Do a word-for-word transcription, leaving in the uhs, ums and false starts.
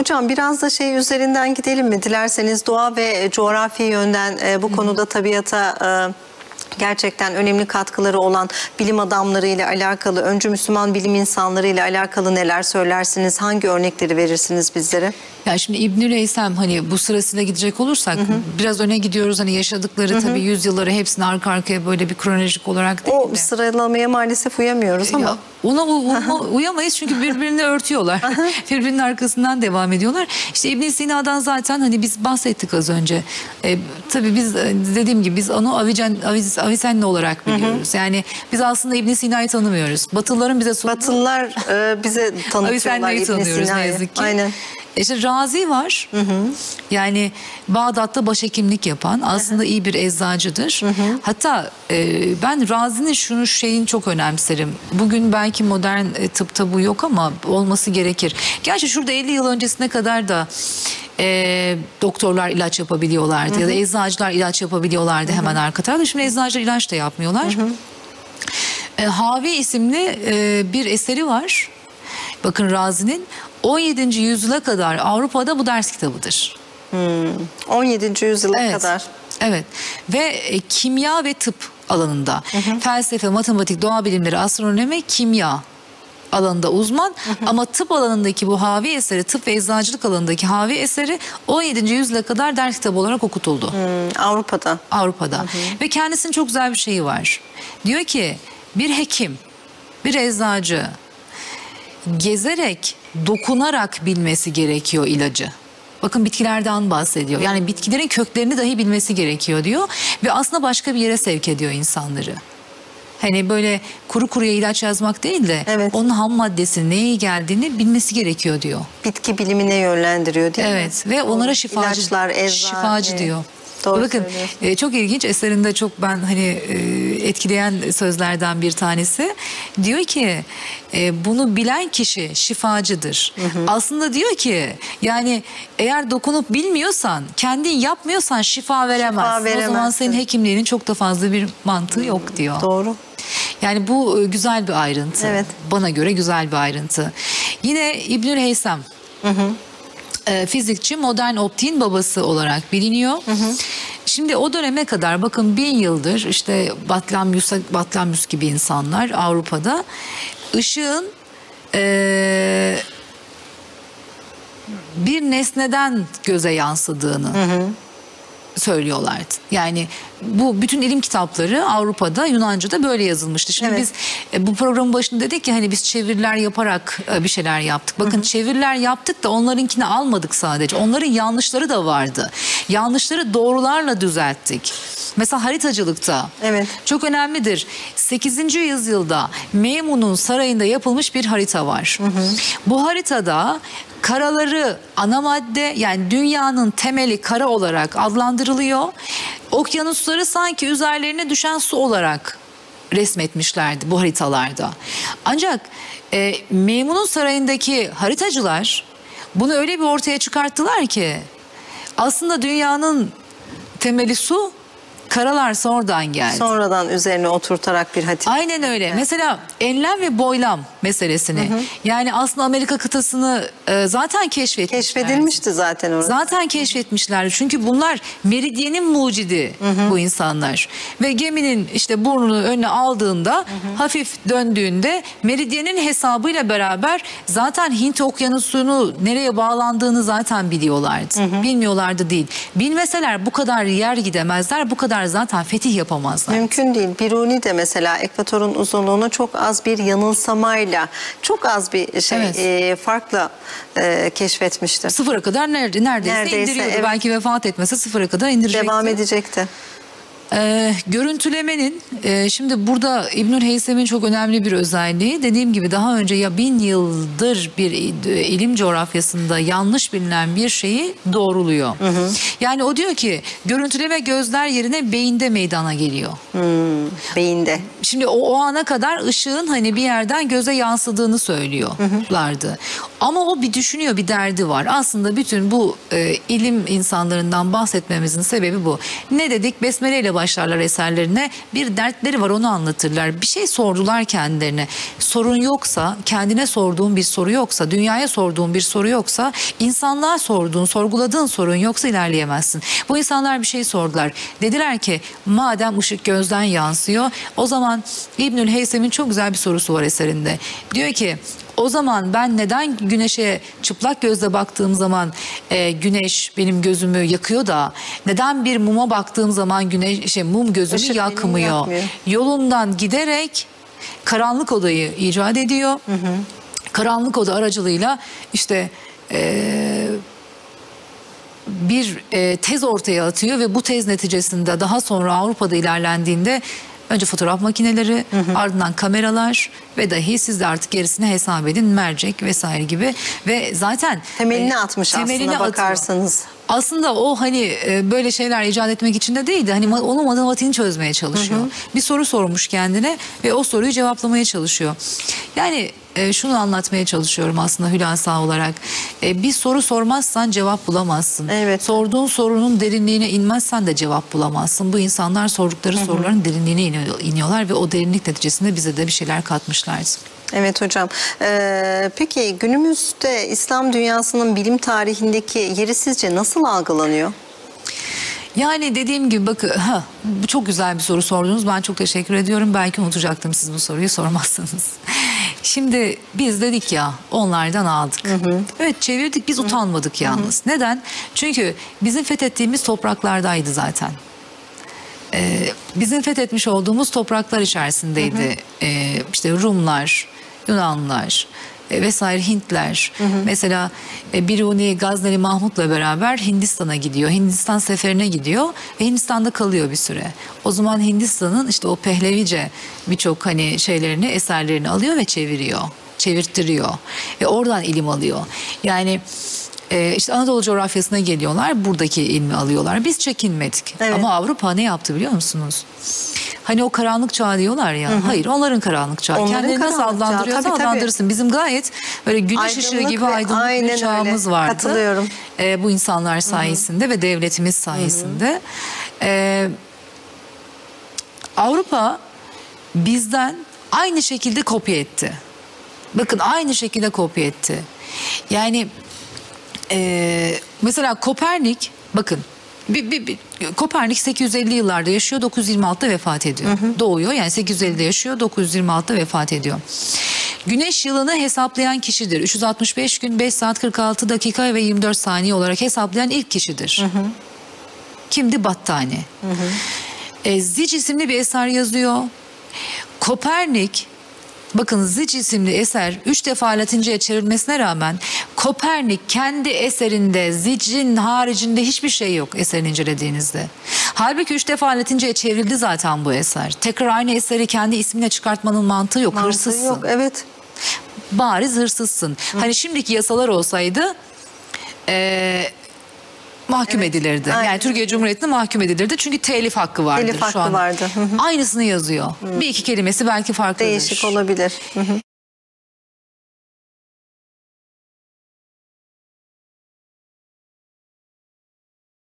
Hocam biraz da şey üzerinden gidelim mi? Dilerseniz doğa ve coğrafi yönden e, bu Hı-hı. konuda tabiata e, gerçekten önemli katkıları olan bilim adamları ile alakalı, öncü Müslüman bilim insanları ile alakalı neler söylersiniz? Hangi örnekleri verirsiniz bizlere? Ya şimdi İbnül Heysem, hani bu sırasıyla gidecek olursak, hı hı, biraz öne gidiyoruz, hani yaşadıkları, hı hı, tabii yüzyılları hepsini arka arkaya böyle bir kronolojik olarak değil o mi? Sıralamaya maalesef uyamıyoruz ama. Ya, ona, ona uyamayız çünkü birbirini örtüyorlar. Birbirinin arkasından devam ediyorlar. İşte İbn Sina'dan zaten hani biz bahsettik az önce. Ee, tabii biz dediğim gibi biz onu Avicen, Aviz, Avicenna olarak biliyoruz. Hı hı. Yani biz aslında İbn Sina'yı tanımıyoruz. Batılıların bize sunduğu... Batılılar e, bize tanıtıyorlar İbn tanıyoruz Sina'yı. Ne yazık ki. Aynen. İşte Razi var. Hı hı. Yani Bağdat'ta başhekimlik yapan, aslında hı hı, iyi bir eczacıdır. Hı hı. Hatta e, ben Razi'nin şunu şeyin çok önemserim. Bugün belki modern e, tıpta bu yok ama olması gerekir. Gerçi şurada elli yıl öncesine kadar da e, doktorlar ilaç yapabiliyorlardı, hı hı, ya da eczacılar ilaç yapabiliyorlardı, hı hı, hemen arka tarafta. Şimdi eczacılar ilaç da yapmıyorlar. Hı hı. E, Havi isimli e, bir eseri var. Bakın Razi'nin on yedinci yüzyıla kadar Avrupa'da bu ders kitabıdır. Hmm, on yedinci yüzyıla evet, kadar. Evet. Ve e, kimya ve tıp alanında, hı hı, felsefe, matematik, doğa bilimleri, astronomi, kimya alanında uzman, hı hı, ama tıp alanındaki bu Havi eseri, tıp ve eczacılık alanındaki Havi eseri on yedinci yüzyıla kadar ders kitabı olarak okutuldu. Hmm, Avrupa'da. Avrupa'da. Hı hı. Ve kendisinin çok güzel bir şeyi var. Diyor ki bir hekim, bir eczacı gezerek, dokunarak bilmesi gerekiyor ilacı. Bakın bitkilerden bahsediyor. Yani bitkilerin köklerini dahi bilmesi gerekiyor diyor. Ve aslında başka bir yere sevk ediyor insanları. Hani böyle kuru kuruya ilaç yazmak değil de, evet, onun ham maddesinin neye iyi geldiğini bilmesi gerekiyor diyor. Bitki bilimine yönlendiriyor değil evet, mi? Evet ve onlara şifacı, İlaçlar, eczane, şifacı diyor. Doğru. Bakın e, çok ilginç, eserinde çok ben hani e, etkileyen sözlerden bir tanesi. Diyor ki e, bunu bilen kişi şifacıdır. Hı hı. Aslında diyor ki yani eğer dokunup bilmiyorsan, kendin yapmıyorsan şifa veremezsin. Şifa o zaman senin hekimliğinin çok da fazla bir mantığı yok diyor. Doğru. Yani bu güzel bir ayrıntı. Evet. Bana göre güzel bir ayrıntı. Yine İbnül Heysem. Hı hı. Fizikçi, modern optiğin babası olarak biliniyor. Hı hı. Şimdi o döneme kadar bakın bin yıldır işte Batlamyus, Batlamyus gibi insanlar Avrupa'da ışığın e, bir nesneden göze yansıdığını, hı hı, söylüyorlardı. Yani bu bütün ilim kitapları Avrupa'da, Yunanca'da böyle yazılmıştı. Şimdi, evet, biz e, bu programın başında dedik ki hani biz çeviriler yaparak e, bir şeyler yaptık. Bakın, hı hı, çeviriler yaptık da onlarınkini almadık sadece. Onların yanlışları da vardı. Yanlışları doğrularla düzelttik. Mesela haritacılıkta, evet, çok önemlidir. sekizinci yüzyılda Meymun'un sarayında yapılmış bir harita var. Hı hı. Bu haritada karaları ana madde, yani dünyanın temeli kara olarak adlandırılıyor. Okyanusları sanki üzerlerine düşen su olarak resmetmişlerdi bu haritalarda. Ancak e, Meymun'un sarayındaki haritacılar bunu öyle bir ortaya çıkarttılar ki aslında dünyanın temeli su, karalar sonradan geldi. Sonradan üzerine oturtarak bir harita. Aynen öyle. Evet. Mesela enlem ve boylam meselesini. Hı hı. Yani aslında Amerika kıtasını e, zaten keşfetmişler. Keşfedilmişti zaten orası. Zaten keşfetmişlerdi. Çünkü bunlar meridyenin mucidi, hı hı, bu insanlar. Ve geminin işte burnunu önüne aldığında, hı hı, hafif döndüğünde meridyenin hesabıyla beraber zaten Hint Okyanusu'nu nereye bağlandığını zaten biliyorlardı. Hı hı. Bilmiyorlardı değil. Bilmeseler bu kadar yer gidemezler, bu kadar zaten fetih yapamazlar. Mümkün değil. Biruni de mesela ekvatorun uzunluğunu çok az bir yanılsamayla, çok az bir şey, evet, e, farkla e, keşfetmişti. Sıfıra kadar neredeyse, neredeyse indiriyordu. Evet. Belki vefat etmese sıfıra kadar indirecekti. Devam edecekti. Ee, görüntülemenin e, şimdi burada İbnül Heysem'in çok önemli bir özelliği, dediğim gibi daha önce ya bin yıldır bir ilim coğrafyasında yanlış bilinen bir şeyi doğruluyor. Hı hı. Yani o diyor ki görüntüleme gözler yerine beyinde meydana geliyor. Hmm, beyinde. Şimdi o, o ana kadar ışığın hani bir yerden göze yansıdığını söylüyorlardı. Hı hı. Ama o bir düşünüyor, bir derdi var. Aslında bütün bu e, ilim insanlarından bahsetmemizin sebebi bu. Ne dedik? Besmele ile başlarlar eserlerine. Bir dertleri var, onu anlatırlar. Bir şey sordular kendilerine. Sorun yoksa, kendine sorduğun bir soru yoksa, dünyaya sorduğun bir soru yoksa, insanlığa sorduğun, sorguladığın sorun yoksa ilerleyemezsin. Bu insanlar bir şey sordular. Dediler ki madem ışık gözden yansıyor, o zaman İbnül Heysem'in çok güzel bir sorusu var eserinde. Diyor ki o zaman ben neden güneşe çıplak gözle baktığım zaman e, güneş benim gözümü yakıyor da neden bir muma baktığım zaman güneş şey, mum gözümü Işık yakmıyor? yakmıyor. Yolundan giderek karanlık odayı icat ediyor. Hı hı. Karanlık oda aracılığıyla işte e, bir e, tez ortaya atıyor ve bu tez neticesinde daha sonra Avrupa'da ilerlendiğinde önce fotoğraf makineleri, hı hı. ardından kameralar ve dahi siz de artık gerisini hesap edin, mercek vesaire gibi ve zaten temelini e, atmış temelini aslında atıyor. bakarsanız. Aslında o hani e, böyle şeyler icat etmek için de değildi. Hani ma- onun matematiğini çözmeye çalışıyor. Hı hı. Bir soru sormuş kendine ve o soruyu cevaplamaya çalışıyor. Yani e, şunu anlatmaya çalışıyorum aslında hülasa olarak. E, bir soru sormazsan cevap bulamazsın. Evet. Sorduğun sorunun derinliğine inmezsen de cevap bulamazsın. Bu insanlar sordukları hı hı. soruların derinliğine iniyor, iniyorlar ve o derinlik neticesinde bize de bir şeyler katmışlardı. Evet hocam. Ee, peki günümüzde İslam dünyasının bilim tarihindeki yeri sizce nasıl algılanıyor? Yani dediğim gibi bakın, ha, bu çok güzel bir soru sordunuz. Ben çok teşekkür ediyorum. Belki unutacaktım siz bu soruyu sormazsanız. Şimdi biz dedik ya onlardan aldık. Hı hı. Evet çevirdik, biz hı hı. utanmadık yalnız. Hı hı. Neden? Çünkü bizim fethettiğimiz topraklardaydı zaten. Ee, bizim fethetmiş olduğumuz topraklar içerisindeydi. Hı hı. Ee, işte Rumlar, Yunanlılar e, vesaire, Hintler. Hı hı. Mesela e, Biruni Gazneli Mahmut'la beraber Hindistan'a gidiyor. Hindistan seferine gidiyor ve Hindistan'da kalıyor bir süre. O zaman Hindistan'ın işte o Pehlevice birçok hani şeylerini, eserlerini alıyor ve çeviriyor. Çevirttiriyor. Ve oradan ilim alıyor. Yani Ee, işte Anadolu coğrafyasına geliyorlar, buradaki ilmi alıyorlar. Biz çekinmedik. Evet. Ama Avrupa ne yaptı biliyor musunuz? Hani o karanlık çağ diyorlar ya. Hı hı. Hayır, onların karanlık çağı. Onların Kendileri nasıl adlandırıyorsa tabii, adlandırsın. Tabii. Bizim gayet böyle güneş ışığı gibi aydınlık bir çağımız öyle. Vardı. Katılıyorum. Ee, bu insanlar sayesinde, hı hı. ve devletimiz sayesinde. Ee, Avrupa bizden aynı şekilde kopya etti. Bakın aynı şekilde kopya etti. Yani Ee, mesela Kopernik, bakın bir, bir, bir, Kopernik sekiz yüz elli yıllarda yaşıyor, dokuz yüz yirmi altıda vefat ediyor. Hı hı. Doğuyor, yani sekiz yüz ellide yaşıyor, dokuz yüz yirmi altıda vefat ediyor. Güneş yılını hesaplayan kişidir. üç yüz altmış beş gün, beş saat kırk altı dakika ve yirmi dört saniye olarak hesaplayan ilk kişidir. Hı hı. Kimdi? Battani. Hı hı. Ee, Zic isimli bir eser yazıyor. Kopernik, bakın Zic isimli eser üç defa Latinceye çevrilmesine rağmen Kopernik kendi eserinde Zic'in haricinde hiçbir şey yok eserini incelediğinizde. Halbuki üç defa Latinceye çevrildi zaten bu eser. Tekrar aynı eseri kendi ismine çıkartmanın mantığı yok. Mantığı hırsızsın. Yok, evet. Bariz hırsızsın. Hı. Hani şimdiki yasalar olsaydı Eee mahkum evet, edilirdi. Aynen. Yani Türkiye Cumhuriyeti'ne mahkum edilirdi. Çünkü telif hakkı vardır telif şu hakkı an. Vardı. Aynısını yazıyor. Hı. Bir iki kelimesi belki farklıdır. Değişik olabilir. Hı hı.